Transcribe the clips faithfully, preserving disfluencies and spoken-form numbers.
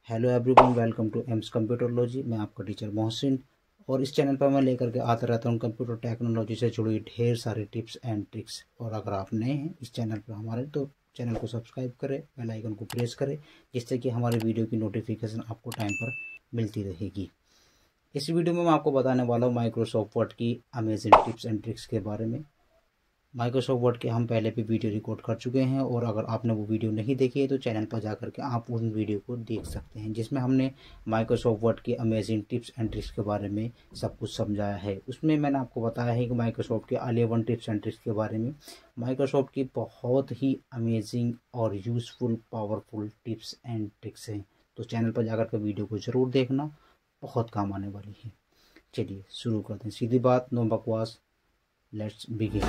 Hello everyone, welcome to aims computerology. मैं आपका teacher Mohsin और इस चैनल पर मैं लेकर के आता रहता हूँ कंप्यूटर टेक्नोलॉजी से जुड़ी ढेर सारी टिप्स एंड ट्रिक्स। और अगर आप नए हैं इस चैनल पर हमारे, तो चैनल को सब्सक्राइब करें, बेल आइकन को प्रेस करें, जिससे कि हमारे वीडियो की नोटिफिकेशन आपको टाइम पर मिलती रहेगी। इस वीडियो में मैं आपको बताने वाला हूँ माइक्रोसॉफ्ट वर्ड की अमेजिंग टिप्स एंड ट्रिक्स के बारे में। माइक्रोसॉफ्ट वर्ड के हम पहले भी वीडियो रिकॉर्ड कर चुके हैं और अगर आपने वो वीडियो नहीं देखी है तो चैनल पर जाकर के आप उन वीडियो को देख सकते हैं, जिसमें हमने माइक्रोसॉफ्ट वर्ड की अमेजिंग टिप्स एंड ट्रिक्स के बारे में सब कुछ समझाया है। उसमें मैंने आपको बताया है कि माइक्रोसॉफ्ट के अलेवन टिप्स एंड ट्रिक्स के बारे में, माइक्रोसॉफ्ट की बहुत ही अमेजिंग और useful powerful tips and tricks हैं। तो चैनल पर जाकर के वीडियो को ज़रूर देखना, बहुत काम आने वाली है। चलिए शुरू करते हैं, सीधी बात, नो बकवास, लेट्स बिगिन।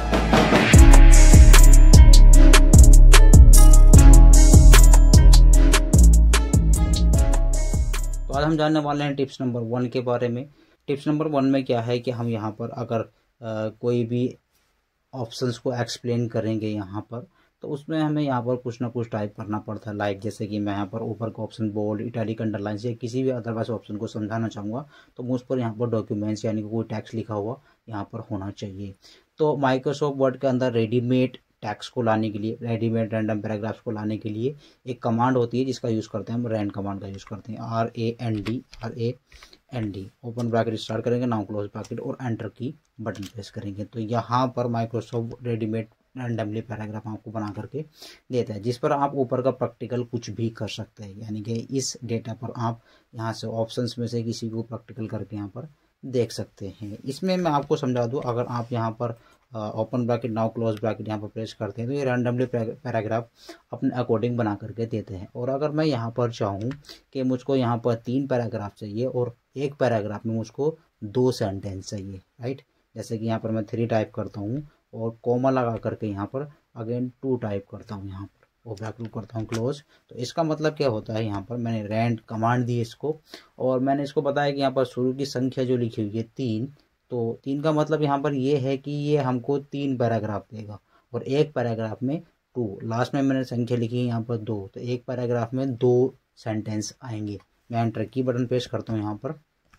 तो आज हम जानने वाले हैं टिप्स नंबर वन के बारे में। टिप्स नंबर वन में क्या है कि हम यहाँ पर अगर आ, कोई भी ऑप्शंस को एक्सप्लेन करेंगे यहाँ पर, तो उसमें हमें यहाँ पर कुछ ना कुछ टाइप करना पड़ता है। लाइक जैसे कि मैं यहाँ पर ऊपर का ऑप्शन बोल्ड, इटैलिक, अंडरलाइन या किसी भी अदरवाइज ऑप्शन को समझाना चाहूँगा, तो मुझ पर यहाँ पर डॉक्यूमेंट्स यानी कि कोई टैक्स लिखा हुआ यहाँ पर होना चाहिए। तो माइक्रोसॉफ्ट वर्ड के अंदर रेडीमेड टैक्स को लाने के लिए, रेडीमेड रैंडम पैराग्राफ्स को लाने के लिए एक कमांड होती है जिसका यूज़ करते हैं हम, रैंड कमांड का यूज़ करते हैं। R A N D R A N D open bracket start करेंगे, नाउ क्लोज ब्रैकेट और एंटर की बटन प्रेस करेंगे। तो यहाँ पर माइक्रोसॉफ्ट रेडीमेड रैंडमली पैराग्राफ आपको बना करके देता है, जिस पर आप ऊपर का प्रैक्टिकल कुछ भी कर सकते हैं। यानी कि इस डेटा पर आप यहाँ से ऑप्शंस में से किसी को प्रैक्टिकल करके यहाँ पर देख सकते हैं। इसमें मैं आपको समझा दूँ, अगर आप यहाँ पर open bracket now close bracket यहाँ पर प्रेस करते हैं तो ये रैंडमली पैराग्राफ अपने अकॉर्डिंग बना करके देते हैं। और अगर मैं यहाँ पर चाहूँ कि मुझको यहाँ पर तीन पैराग्राफ चाहिए और एक पैराग्राफ में मुझको दो सेंटेंस चाहिए, राइट। जैसे कि यहाँ पर मैं थ्री टाइप करता हूँ और कोमा लगा करके यहाँ पर अगेन टू टाइप करता हूँ, यहाँ पर और ब्रैकेट करता हूँ क्लोज। तो इसका मतलब क्या होता है, यहाँ पर मैंने रैंड कमांड दी इसको और मैंने इसको बताया कि यहाँ पर शुरू की संख्या जो लिखी हुई है तीन, तो तीन का मतलब यहाँ पर ये है कि ये हमको तीन पैराग्राफ देगा और एक पैराग्राफ में टू। लास्ट में मैंने संख्या लिखी है यहाँ पर दो, तो एक पैराग्राफ में दो सेंटेंस आएंगे। मैं एंटर की बटन प्रेस करता हूँ यहाँ पर,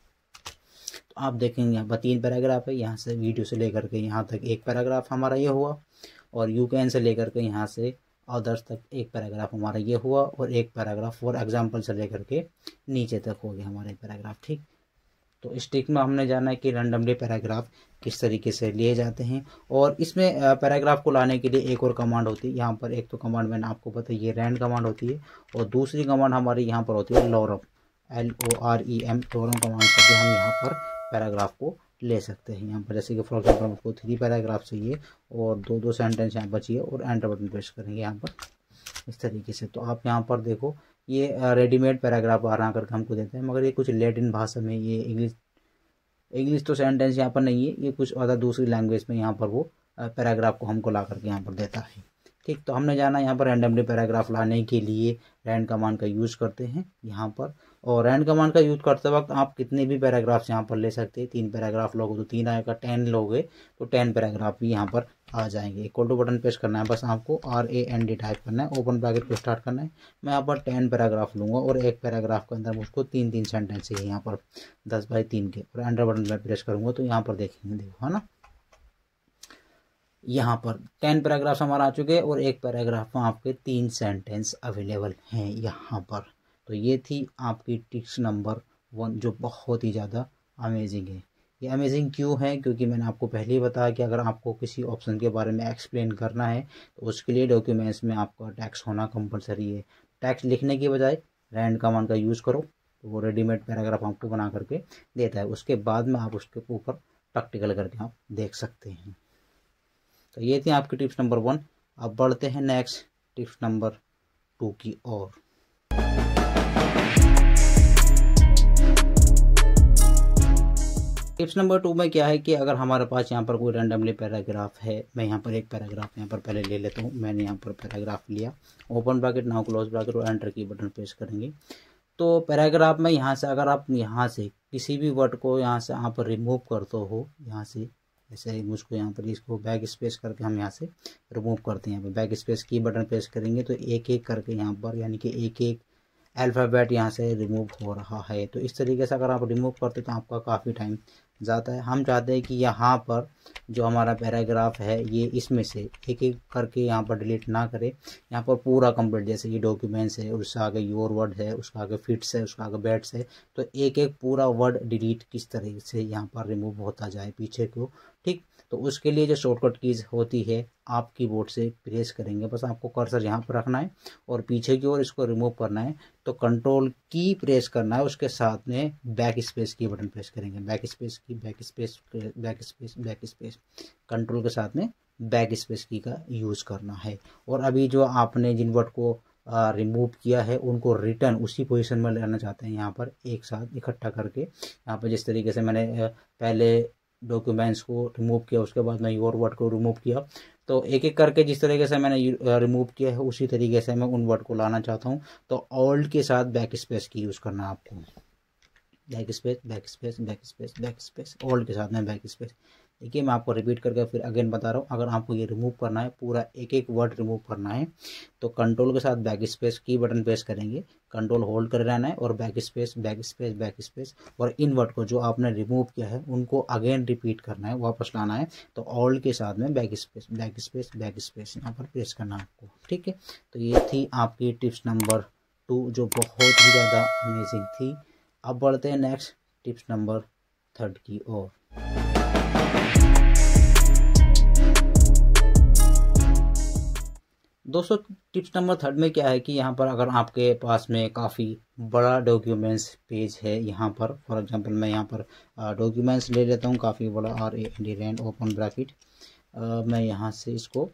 तो आप देखेंगे यहाँ पर तीन पैराग्राफ है। यहाँ से वीडियो से लेकर के यहाँ तक एक पैराग्राफ हमारा ये हुआ और यू कैन से लेकर के यहाँ से अदर्स तक एक पैराग्राफ हमारा ये हुआ और एक पैराग्राफ फॉर एग्जाम्पल से लेकर के नीचे तक हो गया हमारे पैराग्राफ, ठीक। तो इस ट्रिक में हमने जाना है कि रैंडमली पैराग्राफ किस तरीके से लिए जाते हैं। और इसमें पैराग्राफ को लाने के लिए एक और कमांड होती है यहाँ पर। एक तो कमांड मैंने आपको बताई, ये रैंड कमांड होती है और दूसरी कमांड हमारी यहाँ पर होती है lorem, L O R E M, lorem command से भी हम यहाँ पर पैराग्राफ को ले सकते हैं। यहाँ पर जैसे कि फॉर एग्जाम्पल हमको थ्री पैराग्राफ चाहिए और दो दो सेंटेंस यहाँ बचिए और एंटर बटन प्रेस करेंगे यहाँ पर इस तरीके से। तो आप यहाँ पर देखो ये रेडीमेड पैराग्राफ बना करके हमको देते हैं, मगर ये कुछ लैटिन भाषा में, ये इंग्लिश इंग्लिश तो सेंटेंस यहाँ पर नहीं है, ये कुछ अदर दूसरी लैंग्वेज में यहाँ पर वो पैराग्राफ को हमको ला करके यहाँ पर देता है, ठीक। तो हमने जाना यहाँ पर रैंडमली पैराग्राफ लाने के लिए रैंड कमांड का यूज़ करते हैं यहाँ पर। और रैंड कमांड का यूज़ करते वक्त आप कितने भी पैराग्राफ्स यहाँ पर ले सकते हैं। तीन पैराग्राफ लोगे तो तीन आएगा, टेन लोगे तो टेन पैराग्राफ भी यहाँ पर आ जाएंगे। इक्वल टू बटन प्रेस करना है, बस आपको R A N D type करना है, ओपन ब्रैकेट को स्टार्ट करना है। मैं यहाँ पर टेन पैराग्राफ लूँगा और एक पैराग्राफ के अंदर मुझको तीन तीन सेंटेंस चाहिए यहाँ पर दस बाई तीन के, और एंटर बटन में प्रेस करूँगा तो यहाँ पर देखेंगे, देखो है ना, यहाँ पर टेन पैराग्राफ हमारा आ चुके हैं और एक पैराग्राफ में आपके तीन सेंटेंस अवेलेबल हैं यहाँ पर। तो ये थी आपकी टिप्स नंबर वन, जो बहुत ही ज़्यादा अमेजिंग है। ये अमेजिंग क्यों है, क्योंकि मैंने आपको पहले ही बताया कि अगर आपको किसी ऑप्शन के बारे में एक्सप्लेन करना है तो उसके लिए डॉक्यूमेंट्स में आपका टैक्स होना कंपलसरी है। टैक्स लिखने की बजाय रैंड कमांड का यूज़ करो, तो वो रेडीमेड पैराग्राफ आपको बना करके देता है। उसके बाद में आप उसके ऊपर प्रैक्टिकल करके आप देख सकते हैं। तो ये थी आपकी टिप्स नंबर वन। अब बढ़ते हैं नेक्स्ट टिप्स नंबर टू की ओर। टिप्स नंबर टू में क्या है कि अगर हमारे पास यहाँ पर कोई रैंडमली पैराग्राफ है, मैं यहाँ पर एक पैराग्राफ यहाँ पर पहले ले लेता हूँ। मैंने यहाँ पर पैराग्राफ लिया, open bracket now close bracket और एंटर की बटन प्रेस करेंगे। तो पैराग्राफ में यहाँ से अगर आप यहाँ से किसी भी वर्ड को यहाँ से आप रिमूव करते हो, यहाँ से जैसे मुझको यहाँ पर इसको बैक स्पेस करके हम यहाँ से रिमूव करते हैं। यहाँ पर बैक स्पेस की बटन प्रेस करेंगे तो एक एक करके यहाँ पर, यानी कि एक एक अल्फ़ाबेट यहाँ से रिमूव हो रहा है। तो इस तरीके से अगर आप रिमूव करते तो आपका काफ़ी टाइम जाता है। हम चाहते हैं कि यहाँ पर जो हमारा पैराग्राफ है ये इसमें से एक एक करके यहाँ पर डिलीट ना करें, यहाँ पर पूरा कंप्लीट, जैसे ये डॉक्यूमेंट्स है, उससे आगे योर वर्ड है, उसका आगे फिट्स है, उसका आगे बैट्स है, तो एक एक पूरा वर्ड डिलीट किस तरीके से यहाँ पर रिमूव होता जाए पीछे को। ठीक, तो उसके लिए जो शॉर्टकट कीज होती है आप कीबोर्ड से प्रेस करेंगे, बस आपको कर्सर यहाँ पर रखना है और पीछे की ओर इसको रिमूव करना है तो कंट्रोल की प्रेस करना है, उसके साथ में बैक स्पेस की बटन प्रेस करेंगे, बैक स्पेस की, back space, back space, back space, control के साथ में बैक स्पेस की का यूज़ करना है। और अभी जो आपने जिन वर्ड को रिमूव किया है उनको रिटर्न उसी पोजीशन में लाना चाहते हैं, यहाँ पर एक साथ इकट्ठा करके, यहाँ पर जिस तरीके से मैंने पहले डॉक्यूमेंट्स को रिमूव किया उसके बाद मैं योर वर्ड को रिमूव किया, तो एक एक करके जिस तरीके से मैंने रिमूव किया है उसी तरीके से मैं उन वर्ड को लाना चाहता हूँ। तो ऑल्ट के साथ बैक स्पेस की यूज़ करना है आपको, back space, back space, back space, back space, alt के साथ में बैक स्पेस। देखिए मैं आपको रिपीट करके फिर अगेन बता रहा हूँ, अगर आपको ये रिमूव करना है, पूरा एक एक वर्ड रिमूव करना है तो कंट्रोल के साथ बैक स्पेस की बटन प्रेस करेंगे, कंट्रोल होल्ड कर रहना है और back space, back space, back space, और इन वर्ड को जो आपने रिमूव किया है उनको अगेन रिपीट करना है, वापस लाना है, तो ऑल्ट के साथ में back space, back space, back space यहाँ पर प्रेस करना है आपको। ठीक है, तो ये थी आपकी टिप्स नंबर टू जो बहुत ही ज़्यादा अमेजिंग थी। अब बढ़ते हैं नेक्स्ट टिप्स नंबर थर्ड की ओर। दोस्तों टिप्स नंबर थर्ड में क्या है कि यहाँ पर अगर आपके पास में काफ़ी बड़ा डॉक्यूमेंट्स पेज है, यहाँ पर फॉर एग्जांपल मैं यहाँ पर डॉक्यूमेंट्स ले लेता हूँ, काफ़ी बड़ा, R A D rand open bracket, मैं यहाँ से इसको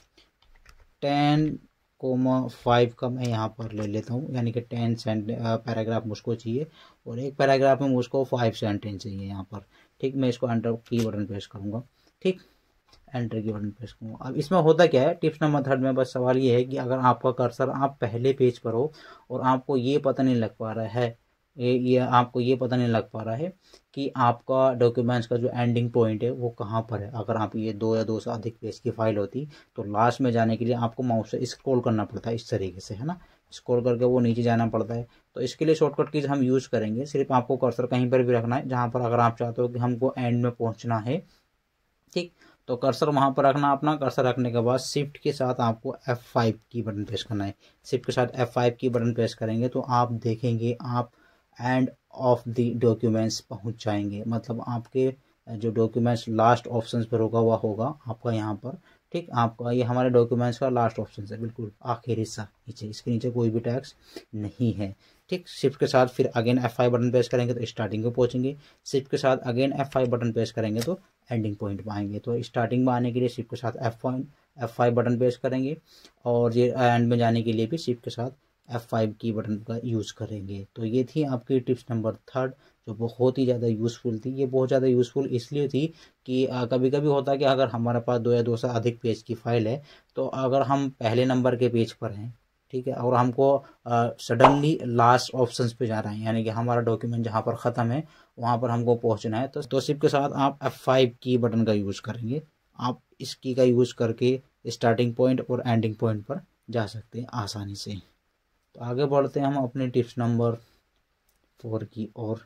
टेन कोमा फाइव का मैं यहाँ पर ले लेता हूँ, यानी कि टेन सेंट पैराग्राफ मुझको चाहिए और एक पैराग्राफ में मुझको फाइव सेंटेंस चाहिए यहाँ पर। ठीक, मैं इसको एंटर की बटन प्रेस करूँगा। ठीक, एंटर की बटन प्रेस करूँगा। अब इसमें होता क्या है, टिप्स नंबर थर्ड में बस सवाल ये है कि अगर आपका कर्सर आप पहले पेज पर हो और आपको ये पता नहीं लग पा रहा है, ये ये आपको ये पता नहीं लग पा रहा है कि आपका डॉक्यूमेंट्स का जो एंडिंग पॉइंट है वो कहाँ पर है। अगर आप ये दो या दो से अधिक पेज की फाइल होती तो लास्ट में जाने के लिए आपको माउस से स्क्रॉल करना पड़ता है, इस तरीके से, है ना, स्क्रॉल करके वो नीचे जाना पड़ता है। तो इसके लिए शॉर्टकट कीज हम यूज़ करेंगे, सिर्फ आपको कर्सर कहीं पर भी रखना है जहाँ पर अगर आप चाहते हो कि हमको एंड में पहुँचना है। ठीक, तो कर्सर वहाँ पर रखना अपना, कर्सर रखने के बाद शिफ्ट के साथ आपको एफ फाइव की बटन प्रेस करना है। शिफ्ट के साथ एफ फाइव की बटन प्रेस करेंगे तो आप देखेंगे आप एंड ऑफ द डॉक्यूमेंट्स पहुँच जाएंगे, मतलब आपके जो डॉक्यूमेंट्स लास्ट ऑप्शन पर रुका हुआ होगा आपका यहाँ पर। ठीक, आपका ये हमारे डॉक्यूमेंट्स का लास्ट ऑप्शन है, बिल्कुल आखिरी हिस्सा नीचे, इसके नीचे कोई भी टैक्स नहीं है। ठीक, शिफ्ट के साथ फिर again F five button press करेंगे तो स्टार्टिंग पे पहुँचेंगे, शिफ्ट के साथ again F five button press करेंगे तो एंडिंग पॉइंट पर आएंगे। तो स्टार्टिंग में आने के लिए शिफ्ट के साथ F point F five button press करेंगे और ये एंड में जाने के लिए भी शिफ्ट के साथ एफ फाइव की बटन का यूज़ करेंगे। तो ये थी आपकी टिप्स नंबर थर्ड जो बहुत ही ज़्यादा यूज़फुल थी। ये बहुत ज़्यादा यूज़फुल इसलिए थी कि कभी कभी होता है कि अगर हमारे पास दो या दो से अधिक पेज की फाइल है तो अगर हम पहले नंबर के पेज पर हैं, ठीक है, और हमको सडनली लास्ट ऑप्शंस पे जा रहे हैं, यानी कि हमारा डॉक्यूमेंट जहाँ पर ख़त्म है वहाँ पर हमको पहुँचना है, तो तो शिफ्ट के साथ आप एफ फाइव की बटन का यूज़ करेंगे। आप इस की का यूज़ करके स्टार्टिंग पॉइंट और एंडिंग पॉइंट पर जा सकते हैं आसानी से। तो आगे बढ़ते हैं हम अपने टिप्स नंबर फोर की ओर।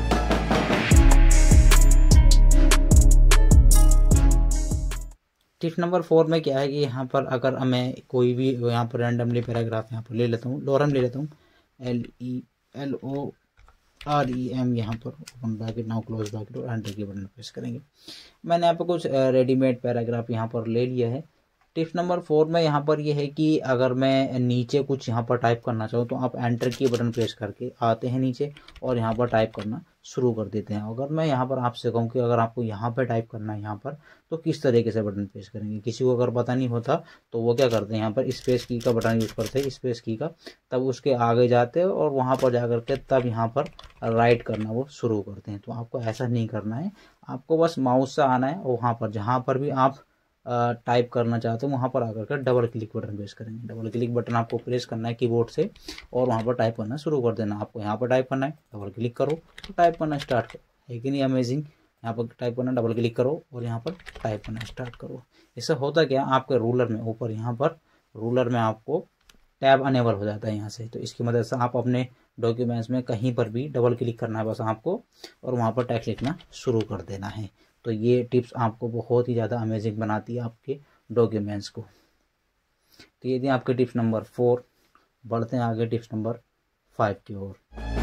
टिप्स नंबर फोर में क्या है कि यहाँ पर अगर मैं कोई भी यहाँ पर रैंडमली पैराग्राफ यहाँ पर ले लेता हूँ, लॉरम ले लेता हूँ, L E L O R E M, यहाँ पर open bracket, now close bracket और एंटर की बटन प्रेस करेंगे। मैंने यहाँ पर कुछ रेडीमेड पैराग्राफ यहाँ पर ले लिया है। टिप्स नंबर फोर में यहाँ पर यह है कि अगर मैं नीचे कुछ यहाँ पर टाइप करना चाहूँ तो आप एंटर की बटन प्रेस करके आते हैं नीचे और यहाँ पर टाइप करना शुरू कर देते हैं। अगर मैं यहाँ पर आपसे कहूँ कि अगर आपको यहाँ पर टाइप करना है यहाँ पर तो किस तरीके से बटन प्रेस करेंगे, किसी को अगर पता नहीं होता तो वो क्या करते हैं, यहाँ पर स्पेस की का बटन यूज़ करते हैं, स्पेस की का, तब उसके आगे जाते हैं और वहाँ पर जा करके तब यहाँ पर राइट करना वो शुरू करते हैं। तो आपको ऐसा नहीं करना है, आपको बस माउस से आना है और वहाँ पर जहाँ पर भी आप टाइप करना चाहते हो वहाँ पर आकर कर डबल क्लिक बटन प्रेस करेंगे। डबल क्लिक बटन आपको प्रेस करना है कीबोर्ड से और वहाँ पर टाइप करना शुरू कर देना। आपको यहाँ पर टाइप करना है, डबल क्लिक करो तो टाइप करना स्टार्ट करो, है कि नहीं अमेजिंग। यहाँ पर टाइप करना, डबल क्लिक करो और यहाँ पर टाइप करना स्टार्ट करो। इससे होता क्या, आपके रूलर में ऊपर यहाँ पर रूलर में आपको टैब अनेबल हो जाता है यहाँ से। तो इसकी मदद से आप अपने डॉक्यूमेंट्स में कहीं पर भी डबल क्लिक करना है बस आपको, और वहाँ पर टेक्स्ट लिखना शुरू कर देना है। तो ये टिप्स आपको बहुत ही ज़्यादा अमेजिंग बनाती है आपके डॉक्यूमेंट्स को। तो ये थी आपके टिप्स नंबर फोर। बढ़ते हैं आगे टिप्स नंबर फाइव की ओर।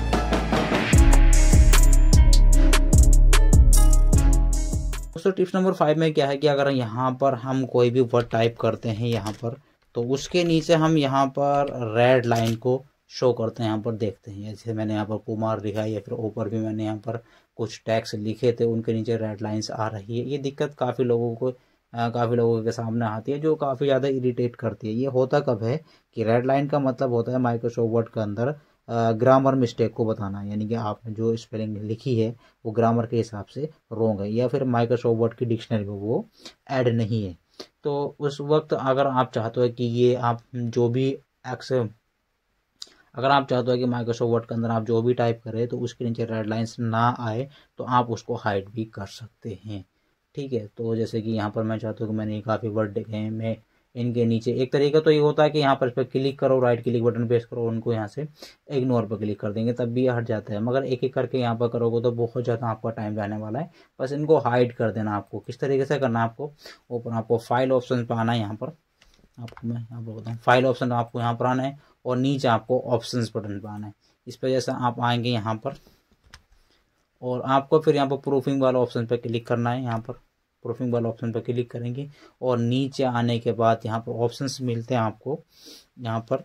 दोस्तों टिप्स नंबर फाइव में क्या है कि अगर यहाँ पर हम कोई भी वर्ड टाइप करते हैं यहाँ पर, तो उसके नीचे हम यहाँ पर रेड लाइन को शो करते हैं, यहाँ पर देखते हैं। जैसे मैंने यहाँ पर कुमार लिखा है, या फिर ऊपर भी मैंने यहाँ पर कुछ टैक्स लिखे थे, उनके नीचे रेड लाइंस आ रही है। ये दिक्कत काफ़ी लोगों को काफ़ी लोगों के सामने आती है, जो काफ़ी ज़्यादा इरिटेट करती है। ये होता कब है कि रेड लाइन का मतलब होता है माइक्रोसॉफ्ट वर्ड के अंदर ग्रामर मिस्टेक को बताना, यानी कि आपने जो स्पेलिंग लिखी है वो ग्रामर के हिसाब से रॉन्ग है, या फिर माइक्रोसॉफ्ट वर्ड की डिक्शनरी में वो ऐड नहीं है। तो उस वक्त अगर आप चाहते हो कि ये आप जो भी एक्स अगर आप चाहते हो कि माइक्रोसॉफ्ट वर्ड के अंदर आप जो भी टाइप करें तो उसके नीचे रेड लाइंस ना आए, तो आप उसको हाइड भी कर सकते हैं। ठीक है, तो जैसे कि यहाँ पर मैं चाहता हूँ कि मैंने काफ़ी वर्ड देखे हैं, मैं इनके नीचे एक तरीका तो ये होता है कि यहाँ पर इस पर क्लिक करो, राइट क्लिक बटन प्रेस करो, उनको यहाँ से इग्नोर पर क्लिक कर देंगे, तब भी हट जाता है। मगर एक एक करके यहाँ पर करोगे तो बहुत ज़्यादा आपका टाइम जाने वाला है। बस इनको हाइड कर देना आपको। किस तरीके से करना है आपको, ऊपर आपको फाइल ऑप्शन पर आना है। यहाँ पर आपको मैं यहाँ पर बताऊँ, फाइल ऑप्शन आपको यहाँ पर आना है, और नीचे आपको ऑप्शंस बटन पर आना है। इस पर जैसे आप आएंगे यहाँ पर, और आपको फिर यहाँ पर प्रूफिंग वाला ऑप्शन पर क्लिक करना है। यहाँ पर प्रूफिंग वाला ऑप्शन पर क्लिक करेंगे, और नीचे आने के बाद यहाँ पर ऑप्शंस मिलते हैं आपको। यहाँ पर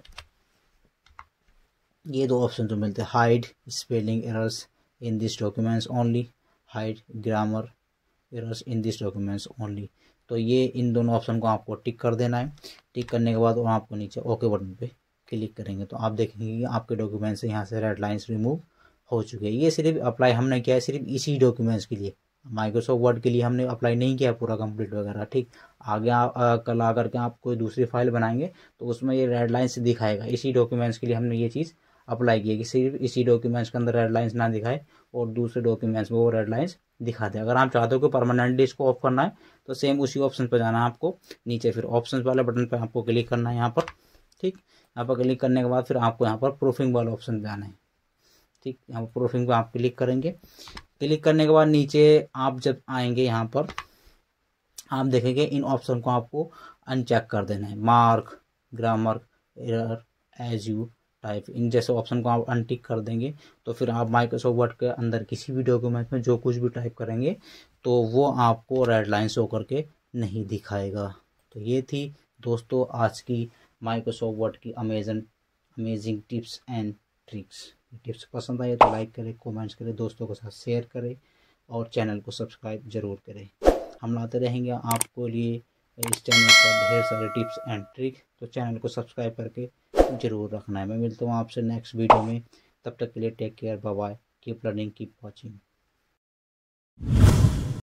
ये दो ऑप्शन जो मिलते हैं, hide spelling errors in this documents only, hide grammar errors in this documents only. तो ये इन दोनों ऑप्शन को आपको टिक कर देना है। टिक करने के बाद आपको नीचे ओके बटन पे क्लिक करेंगे तो आप देखेंगे कि आपके डॉक्यूमेंट से यहाँ से रेड लाइंस रिमूव हो चुके हैं। ये सिर्फ अप्लाई हमने किया है सिर्फ इसी डॉक्यूमेंट्स के लिए, माइक्रोसॉफ्ट वर्ड के लिए हमने अप्लाई नहीं किया पूरा कंप्लीट वगैरह। ठीक, आगे आ, आ, कल आकर के आप कोई दूसरी फाइल बनाएंगे तो उसमें ये रेड लाइंस दिखाएगा। इसी डॉक्यूमेंट्स के लिए हमने ये चीज़ अप्लाई की है कि सिर्फ इसी डॉक्यूमेंट्स के अंदर रेड लाइंस ना दिखाए और दूसरे डॉक्यूमेंट्स में वो रेड लाइंस दिखा दे। अगर आप चाहते हो कि परमानेंटली इसको ऑफ करना है तो सेम उसी ऑप्शन पर जाना है आपको, नीचे फिर ऑप्शन वाले बटन पर आपको क्लिक करना है यहाँ पर। ठीक, यहाँ पर क्लिक करने के बाद फिर आपको यहाँ पर प्रूफिंग वाला ऑप्शन पे आना है। ठीक, यहाँ पर प्रूफिंग पर आप क्लिक करेंगे। क्लिक करने के बाद नीचे आप जब आएंगे यहाँ पर आप देखेंगे इन ऑप्शन को आपको अनचेक कर देना है। Mark, grammar error, as you type, इन जैसे ऑप्शन को आप अनटिक कर देंगे तो फिर आप माइक्रोसॉफ्ट वर्ड के अंदर किसी भी डॉक्यूमेंट में जो कुछ भी टाइप करेंगे तो वो आपको रेड लाइन शो करके नहीं दिखाएगा। तो ये थी दोस्तों आज की माइक्रोसॉफ्ट वर्ड की Amazon amazing tips and tricks. Tips पसंद आए तो लाइक करें, कमेंट्स करें, दोस्तों के साथ शेयर करें और चैनल को सब्सक्राइब जरूर करें। हम लाते रहेंगे आपको लिए इस चैनल पर ढेर सारे टिप्स एंड ट्रिक, तो चैनल को सब्सक्राइब करके जरूर रखना है। मैं मिलता हूँ आपसे नेक्स्ट वीडियो में, तब तक के लिए take care, bye bye, keep learning, keep watching.